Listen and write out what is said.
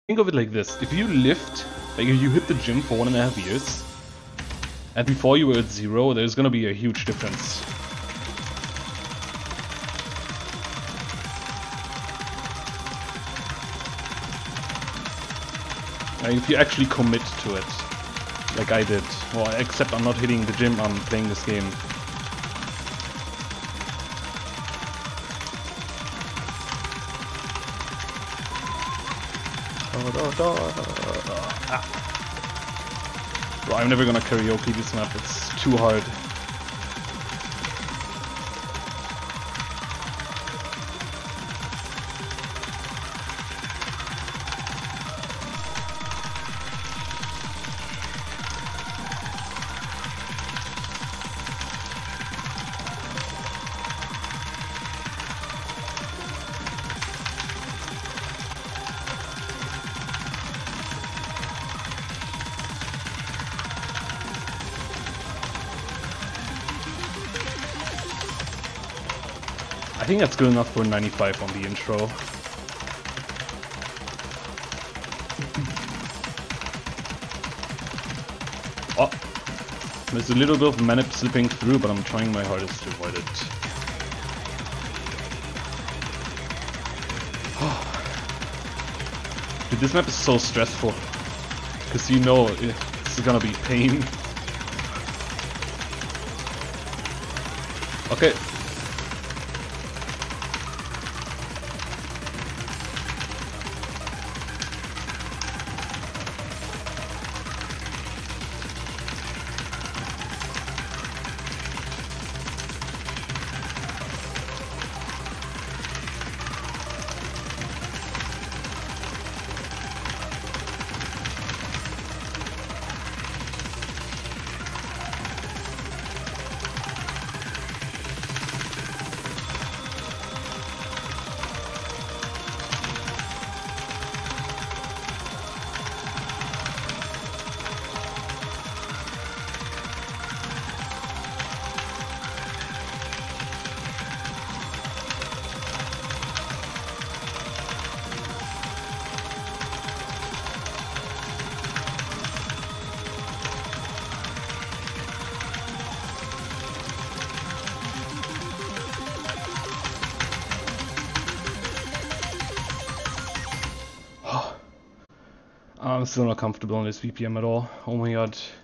Think of it like this: if you lift, like if you hit the gym for 1.5 years, and before you were at 0, there's gonna be a huge difference. Like if you actually commit to it, like I did. Well, except I'm not hitting the gym, I'm playing this game. Well, I'm never gonna karaoke this map, it's too hard. I think that's good enough for 95 on the intro. Oh, there's a little bit of manip slipping through, but I'm trying my hardest to avoid it. Dude, this map is so stressful, because you know it's gonna be pain. Okay. I'm still not comfortable on this VPM at all. Oh my god.